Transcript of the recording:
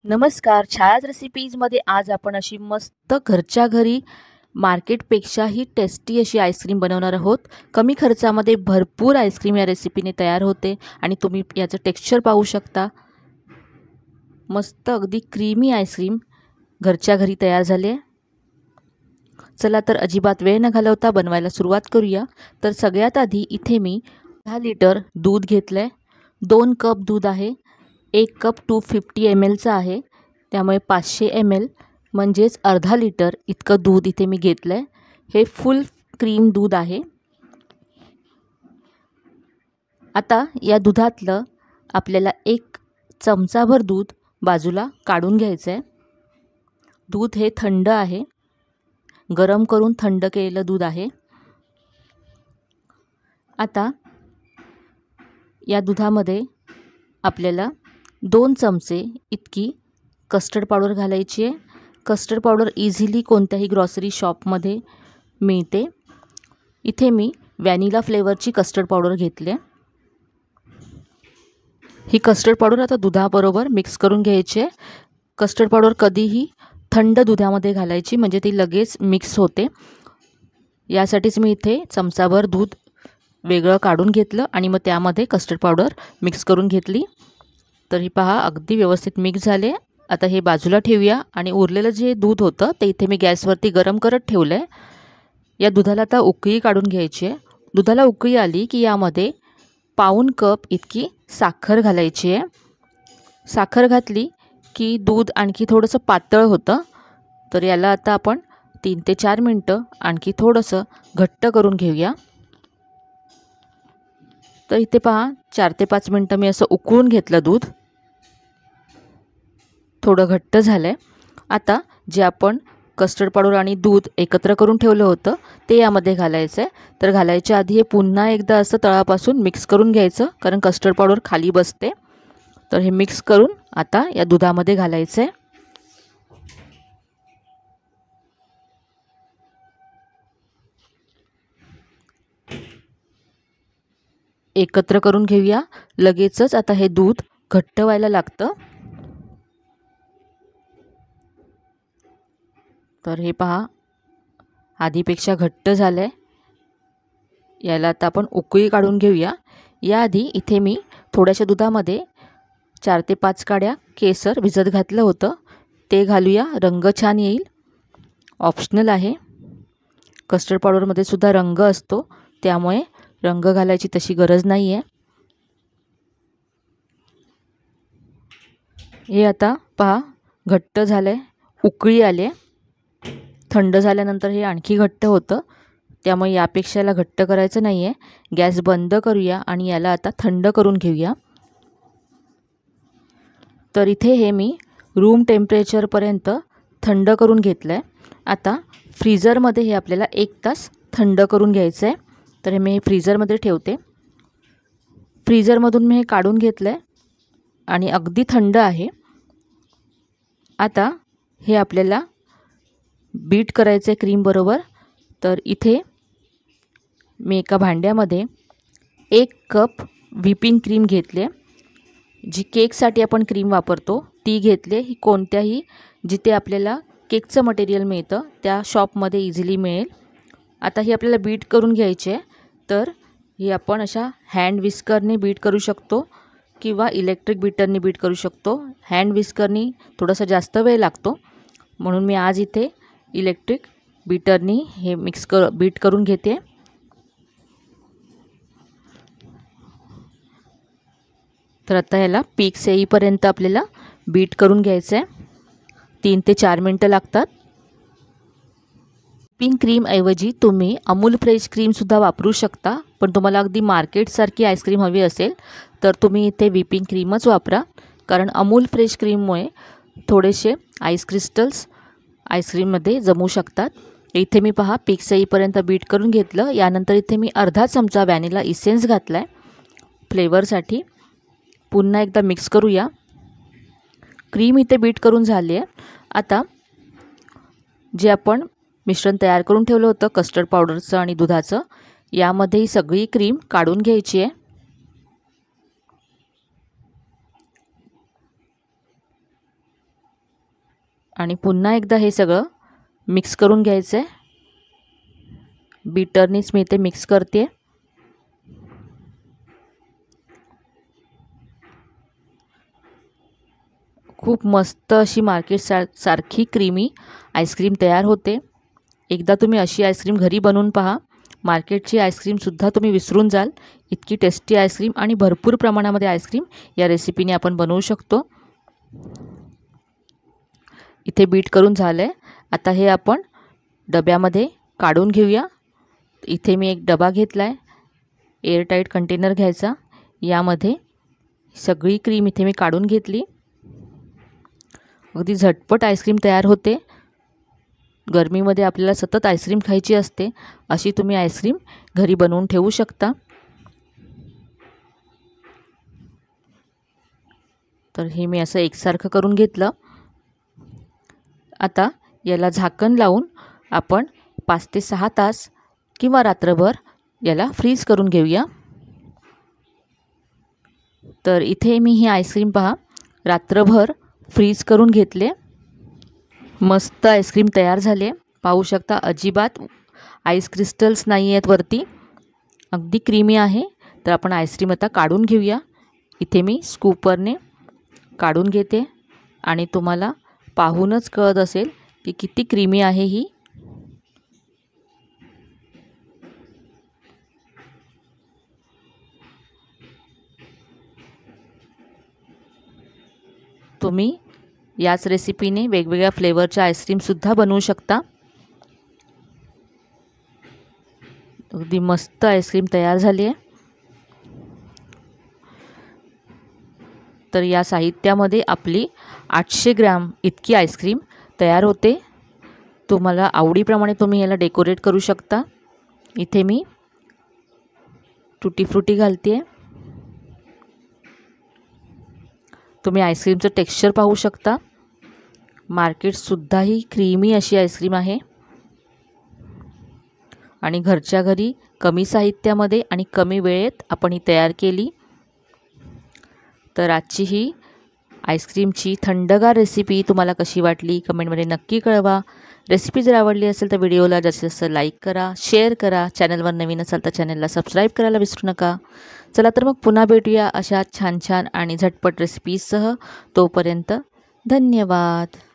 नमस्कार. छायाज रेसिपीजमध्ये आज आपण अशी मस्त घरच्या घरी मार्केटपेक्षाही टेस्टी अशी आईस्क्रीम बनवणार आहोत. कमी खर्चामध्ये भरपूर आईस्क्रीम या रेसिपीने तयार होते आणि तुम्ही याचं टेक्स्चर पाहू शकता. मस्त अगदी क्रीमी आईस्क्रीम घरच्या घरी तयार झाली आहे. चला तर अजिबात वेळ न घालवता बनवायला सुरुवात करूया. तर सगळ्यात आधी इथे मी 10 लिटर दूध घेतलं आहे. 2 कप दूध आहे. 1 कप 250 ml चा आहे, त्यामुळे 500 ml म्हणजेच अर्धा लिटर इतकं दूध इथे मी घेतलं आहे. हे फुल क्रीम दूध आहे. आता या दुधातलं आपल्याला 1 चमचाभर दूध बाजूला काढून घ्यायचं आहे. दूध हे थंड आहे, गरम करून थंड केलेलं दूध आहे. आता या दुधामध्ये आपल्याला 2 चमचे इतकी कस्टर्ड पावडर घालायची आहे. कस्टर्ड पावडर इझिली कोणत्याही ग्रॉसरी शॉपमध्ये मिळते. इथे मी व्हॅनिला फ्लेवरची कस्टर्ड पावडर घेतली आहे. ही कस्टर्ड पावडर आता दुधाबरोबर मिक्स करून घ्यायची आहे. कस्टर्ड पावडर कधीही थंड दुधामध्ये घालायची, म्हणजे ती लगेच मिक्स होते. यासाठीच मी इथे चमचाभर दूध वेगळं काढून घेतलं आणि मग त्यामध्ये कस्टर्ड पावडर मिक्स करून घेतली. तर ही पहा अगदी व्यवस्थित मिक्स झाले. आता हे बाजूला ठेवूया आणि उरलेलं जे दूध होतं ते इथे मी गॅसवरती गरम करत ठेवलं आहे. या दुधाला आता उकळी काढून घ्यायची आहे. दुधाला उकळी आली की यामध्ये पाऊण कप इतकी साखर घालायची आहे. साखर घातली की दूध आणखी थोडंसं पातळ होतं. तर याला आता आपण 3 ते 4 मिनटं आणखी थोडंसं घट्ट करून घेऊया. तर इथे पहा 4 ते 5 मिनटं मी असं उकळून घेतलं दूध. थोडं घट्ट झालं आहे. आता जे आपण कस्टर्ड पावडर आणि दूध एकत्र करून ठेवलं होतं ते यामध्ये घालायचं आहे. तर घालायच्या आधी हे पुन्हा एकदा असं तळापासून मिक्स करून घ्यायचं, कारण कस्टर्ड पावडर खाली बसते. तर हे मिक्स करून आता या दुधामध्ये घालायचं आहे. एकत्र करून घेऊया. लगेचच आता हे दूध घट्ट व्हायला लागतं. तर हे पहा आधीपेक्षा घट्ट झालं आहे. याला आता आपण उकळी काढून घेऊया. याआधी इथे मी थोड्याशा दुधामध्ये 4 ते 5 काड्या केसर भिजत घातलं होतं. ते घालूया, रंग छान येईल. ऑप्शनल आहे. कस्टर्ड पावडरमध्ये सुद्धा रंग असतो, त्यामुळे रंग घालायची तशी गरज नाही आहे. हे आता पहा घट्ट झालं आहे, उकळी आली आहे. थंड झाल्यानंतर हे आणखी घट्ट होतं, त्यामुळे यापेक्षा याला घट्ट करायचं नाही आहे. गॅस बंद करूया आणि याला आता थंड करून घेऊया. तर इथे हे मी रूम टेम्परेचरपर्यंत थंड करून घेतलं आहे. आता फ्रीझरमध्ये हे आपल्याला 1 तास थंड करून घ्यायचं आहे. तर हे मी फ्रीझरमध्ये ठेवते. फ्रीझरमधून मी हे काढून घेतलं आहे आणि अगदी थंड आहे. आता हे आपल्याला बीट करायचं आहे क्रीमबरोबर. तर इथे मी एका भांड्यामध्ये 1 कप व्हिपिंग क्रीम घेतली आहे. जी केकसाठी आपण क्रीम वापरतो ती घेतली. ही कोणत्याही जिथे आपल्याला केकचं मटेरियल मिळतं त्या शॉपमध्ये इझिली मिळेल. आता ही आपल्याला बीट करून घ्यायची आहे. तर ही आपण अशा हँड विस्करने बीट करू शकतो किंवा इलेक्ट्रिक बीटरने बीट करू शकतो. हँड विस्करनी थोडासा जास्त वेळ लागतो, म्हणून मी आज इथे इलेक्ट्रिक बीटरनी हे बीट करून घेते. तर आता याला पीक्स येईपर्यंत आपल्याला बीट करून घ्यायचं आहे. 3 ते 4 मिनटं लागतात. व्हिपिंग क्रीमऐवजी तुम्ही अमूल फ्रेश क्रीमसुद्धा वापरू शकता, पण तुम्हाला अगदी मार्केटसारखी आईस्क्रीम हवी असेल तर तुम्ही इथे व्हिपिंग क्रीमच वापरा, कारण अमूल फ्रेश क्रीममुळे थोडेसे आईस क्रिस्टल्स आईस्क्रीममध्ये जमू शकतात. इथे मी पहा पीक्स येईपर्यंत बीट करून घेतलं. यानंतर इथे मी अर्धा चमचा व्हॅनिला इसेन्स घातला आहे फ्लेवरसाठी. पुन्हा एकदा मिक्स करूया. क्रीम इथे बीट करून झाली आहे. आता जे आपण मिश्रण तयार करून ठेवलं होतं कस्टर्ड पावडरचं आणि दुधाचं, यामध्ये ही सगळी क्रीम काढून घ्यायची आहे. आणि पुन्हा एकदा हे सगळं मिक्स करून घ्यायचं आहे. बीटरनीच मी इथे मिक्स करते. खूप मस्त अशी मार्केट सारखी क्रीमी आईस्क्रीम तयार होते. एकदा तुम्ही अशी आईस्क्रीम घरी बनवून पहा. मार्केटची आईस्क्रीमसुद्धा तुम्ही विसरून जाल. इतकी टेस्टी आईस्क्रीम आणि भरपूर प्रमाणामध्ये आईस्क्रीम या रेसिपीने आपण बनवू शकतो. इथे बीट करून झालं आहे. आता हे आपण डब्यामध्ये काढून घेऊया. इथे मी एक डबा घेतला आहे. एअरटाईट कंटेनर घ्यायचा. यामध्ये सगळी क्रीम इथे मी काढून घेतली. अगदी झटपट आईस्क्रीम तयार होते. गरमीमध्ये आपल्याला सतत आईस्क्रीम खायची असते. अशी तुम्ही आईस्क्रीम घरी बनवून ठेवू शकता. तर हे मी असं एकसारखं करून घेतलं. आता याला झाकण लावून आपण 5 ते 6 तास किंवा रात्रभर याला फ्रीज करून घेऊया. तर इथे मी ही आईस्क्रीम पहा रात्रभर फ्रीज करून घेतले. मस्त आईस्क्रीम तयार झाले. पाहू शकता अजिबात आईस क्रिस्टल्स नाही आहेत वरती. अगदी क्रीमी आहे. तर आपण आईस्क्रीम आता काढून घेऊया. इथे मी स्कूपरने काढून घेते आणि तुम्हाला पाहूनच कळत असेल की किती क्रीमी आहे ही. तुम्ही याच रेसिपीने वेगवेगळ्या फ्लेवरच्या आईस्क्रीमसुद्धा बनवू शकता. अगदी मस्त आईस्क्रीम तयार झाली आहे. तर या साहित्यामध्ये आपली 800 ग्रॅम इतकी आईस्क्रीम तयार होते. तुम्हाला आवडीप्रमाणे तुम्ही याला डेकोरेट करू शकता. इथे मी टुटी फ्रुटी घालते. तुम्ही आईस्क्रीमचं टेक्स्चर पाहू शकता. मार्केटसुद्धा ही क्रीमी अशी आईस्क्रीम आहे आणि घरच्या घरी कमी साहित्यामध्ये आणि कमी वेळेत आपण ही तयार केली. तर आजची ही आईस्क्रीमची थंडगार रेसिपी तुम्हाला कशी वाटली कमेंटमध्ये नक्की कळवा. रेसिपी जर आवडली असेल तर व्हिडिओला जास्तीत जास्त लाईक करा, शेअर करा. चॅनलवर नवीन असाल तर चॅनलला सबस्क्राईब करायला विसरू नका. चला तर मग पुन्हा भेटूया अशा छान छान आणि झटपट रेसिपीजसह. तोपर्यंत धन्यवाद.